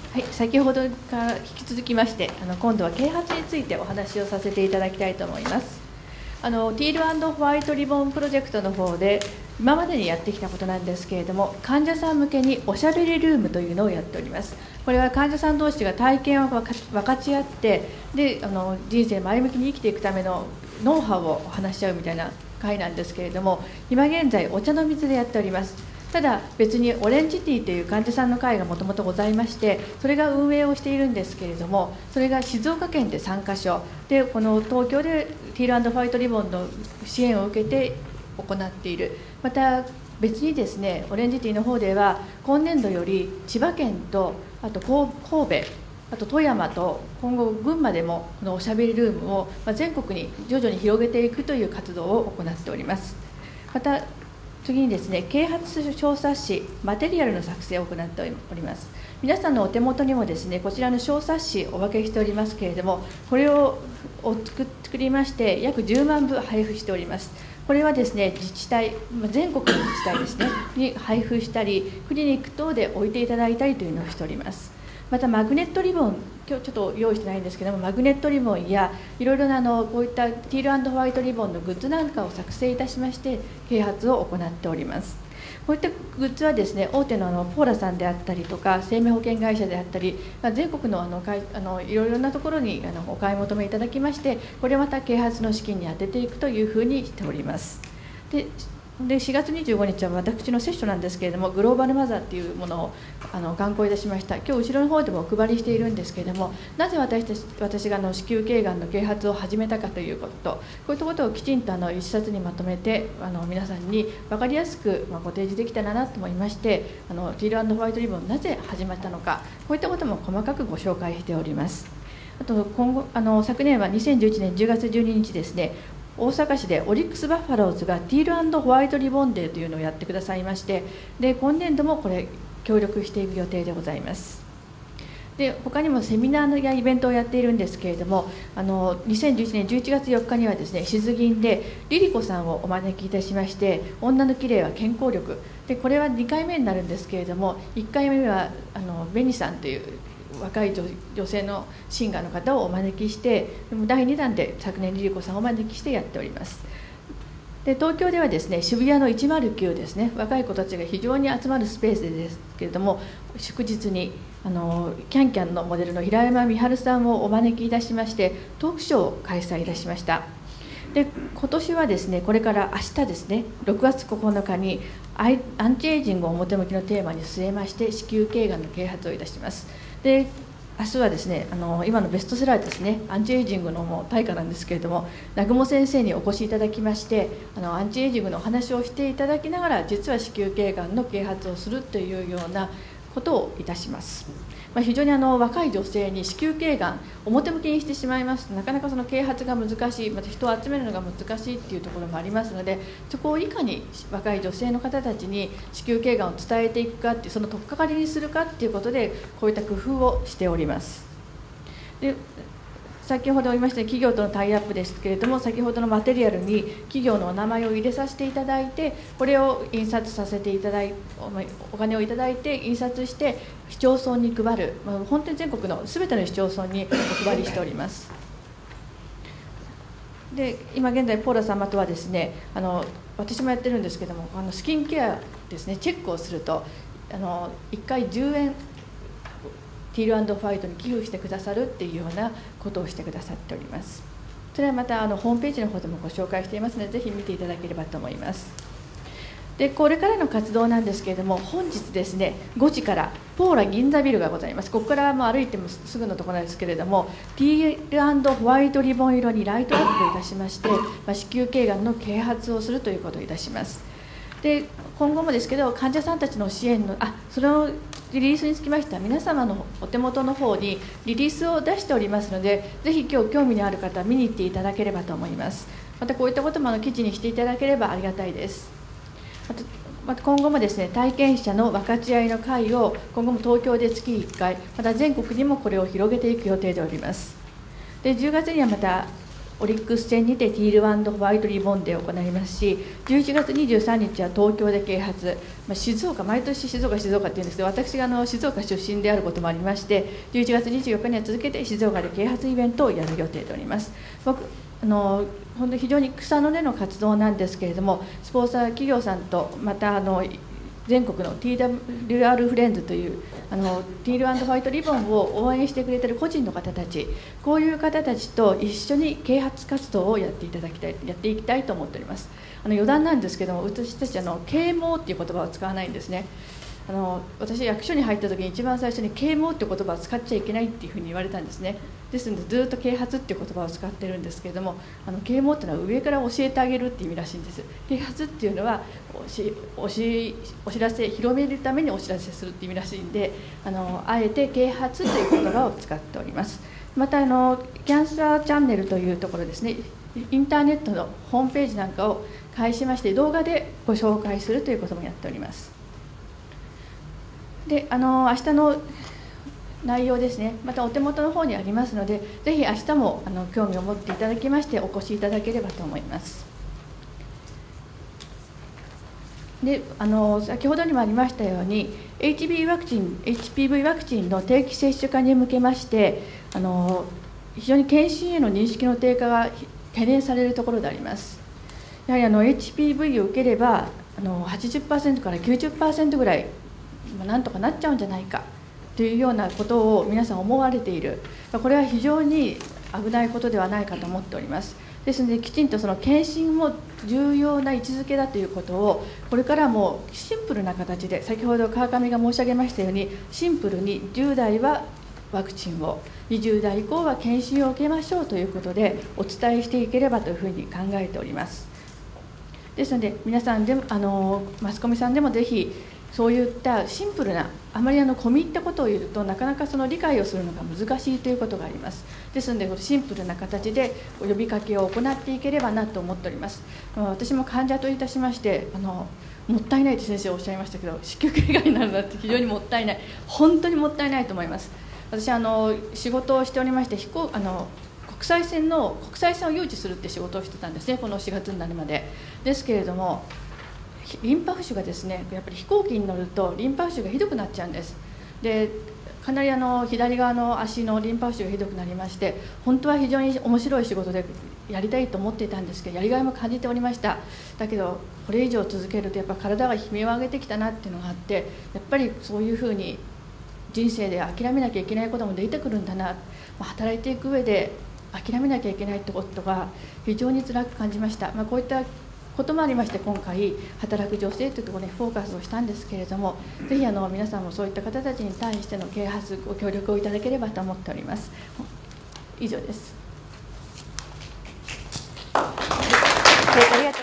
はい、先ほどから引き続きまして、今度は啓発についてお話をさせていただきたいと思います。ティール&ホワイトリボンプロジェクトの方で、今までにやってきたことなんですけれども、患者さん向けにおしゃべりルームというのをやっております。これは患者さん同士が体験を分かち合って、で人生前向きに生きていくためのノウハウをお話し合うみたいな会なんですけれども、今現在、お茶の水でやっております。ただ別にオレンジティーという患者さんの会がもともとございまして、それが運営をしているんですけれども、それが静岡県で3カ所で、この東京でティール&ホワイトリボンの支援を受けて行っている。また別にですね、オレンジティーの方では今年度より千葉県と、あと神戸、あと富山と今後群馬でもこのおしゃべりルームを全国に徐々に広げていくという活動を行っております。また次にですね、啓発小冊子マテリアルの作成を行っております。皆さんのお手元にもですね、こちらの小冊子お分けしておりますけれども、これを作りまして約10万部配布しております。これはですね、自治体、全国の自治体ですねに配布したり、クリニック等で置いていただいたりというのをしております。またマグネットリボン、今日ちょっと用意してないんですけども、マグネットリボンやいろいろなこういったティール&ホワイトリボンのグッズなんかを作成いたしまして、啓発を行っております。こういったグッズはですね、大手のポーラさんであったりとか、生命保険会社であったり、全国のいろいろなところにお買い求めいただきまして、これをまた啓発の資金に充てていくというふうにしております。で4月25日は私のセッションなんですけれども、グローバルマザーっていうものを刊行いたしました。今日後ろの方でもお配りしているんですけれども、なぜ私が子宮頸がんの啓発を始めたかということ、こういったことをきちんと一冊にまとめて皆さんに分かりやすくご提示できたらなと思いまして、ティール&ホワイトリボンなぜ始まったのか、こういったことも細かくご紹介しております。あと昨年は2011年10月12日ですね、大阪市でオリックス・バファローズがティール&ホワイトリボンデーというのをやってくださいまして、で今年度もこれ協力していく予定でございます。で他にもセミナーやイベントをやっているんですけれども、2011年11月4日にはですね、静銀でリリコさんをお招きいたしまして、女の綺麗は健康力で、これは2回目になるんですけれども、1回目はベニさんという若い女性のシンガーの方をお招きして、第2弾で昨年リリコさんをお招きしてやっております。で東京ではですね、渋谷の109ですね、若い子たちが非常に集まるスペースですけれども、祝日にキャンキャンのモデルの平山美春さんをお招きいたしまして、トークショーを開催いたしました。で今年はですね、これから明日ですね、6月9日にアンチエイジングを表向きのテーマに据えまして、子宮頸がんの啓発をいたします。で明日はですね、今のベストセラーですね、アンチエイジングのもう大家なんですけれども、南雲先生にお越しいただきまして、アンチエイジングのお話をしていただきながら、実は子宮頸がんの啓発をするというようなことをいたします。非常に若い女性に子宮頸がん表向きにしてしまいますと、なかなかその啓発が難しい、また人を集めるのが難しいっていうところもありますので、そこをいかに若い女性の方たちに子宮頸がんを伝えていくかっていう、その取っかかりにするかっていうことで、こういった工夫をしております。で先ほど言いました企業とのタイアップですけれども、先ほどのマテリアルに企業のお名前を入れさせていただいて、これを印刷させていただいて、お金をいただいて印刷して市町村に配る、本当に全国の全ての市町村にお配りしております。で今現在ポーラ様とはですね、私もやってるんですけども、スキンケアですね、チェックをすると1回10円ティール&ファイトに寄付してくださるっていうようなことをしてくださっております。それはまたホームページの方でもご紹介していますので、ぜひ見ていただければと思います。でこれからの活動なんですけれども、本日ですね、5時からポーラ銀座ビルがございます。ここからも歩いてもすぐのところなんですけれども、ティール&ホワイトリボン色にライトアップいたしまして、子宮頸がんの啓発をするということをいたします。で今後もですけど、患者さんたちの支援のそのリリースにつきましては、皆様のお手元の方にリリースを出しておりますので、ぜひ今日興味のある方は見に行っていただければと思います。またこういったことも記事にしていただければありがたいです。また今後もですね、体験者の分かち合いの会を今後も東京で月1回、また全国にもこれを広げていく予定でおります。で10月にはまたオリックス戦にてティール&ホワイトリボンデーを行いますし、11月23日は東京で啓発、静岡、毎年静岡っていうんですけど、私が静岡出身であることもありまして、11月24日には続けて静岡で啓発イベントをやる予定でおります。僕本当に非常に草の根の活動なんですけれども、スポンサー企業さんと、また全国の TWR フレンズというティール&ホワイトリボンを応援してくれている個人の方たち、こういう方たちと一緒に啓発活動をやっていきたいと思っております。余談なんですけども、私たち啓蒙っていう言葉を使わないんですね。私役所に入った時に一番最初に啓蒙っていう言葉を使っちゃいけないっていうふうに言われたんですね。ですのでずっと啓発っていう言葉を使ってるんですけれども、啓蒙っていうのは上から教えてあげるっていう意味らしいんです。啓発っていうのはお知らせ、広めるためにお知らせするっていう意味らしいんで、あえて啓発という言葉を使っております。またキャンサーチャンネルというところですね、インターネットのホームページなんかを介しまして動画でご紹介するということもやっております。で明日の内容ですね、またお手元の方にありますので、ぜひ明日も興味を持っていただきましてお越しいただければと思います。で先ほどにもありましたように HPV ワクチンの定期接種化に向けまして非常に検診への認識の低下が懸念されるところであります。やはりHPV を受ければ80% から 90% ぐらいなんとかなっちゃうんじゃないかというようなことを皆さん思われている、これは非常に危ないことではないかと思っております。ですのできちんとその検診も重要な位置づけだということをこれからもシンプルな形で、先ほど川上が申し上げましたようにシンプルに10代はワクチンを、20代以降は検診を受けましょうということでお伝えしていければというふうに考えております。ですので皆さんでもマスコミさんでもぜひそういったシンプルな、あまり込み入ったことを言うとなかなかその理解をするのが難しいということがあります。ですのでシンプルな形で呼びかけを行っていければなと思っております。私も患者といたしましてもったいないと先生おっしゃいましたけど、子宮頸がんになるなんて非常にもったいない、本当にもったいないと思います。私仕事をしておりまして、国際線を誘致するって仕事をしてたんですね、この4月になるまで。ですけれどもリンパ浮腫がですね、やっぱり飛行機に乗るとリンパ浮腫がひどくなっちゃうんです。でかなり左側の足のリンパ浮腫がひどくなりまして、本当は非常に面白い仕事でやりたいと思っていたんですけど、やりがいも感じておりました。だけどこれ以上続けるとやっぱ体が悲鳴を上げてきたなっていうのがあって、やっぱりそういうふうに人生で諦めなきゃいけないことも出てくるんだな、働いていく上で諦めなきゃいけないってことが非常に辛く感じました。こういったこともありまして、今回働く女性というところにフォーカスをしたんですけれども、ぜひ皆さんもそういった方たちに対しての啓発ご協力をいただければと思っております。以上です。 ありがとう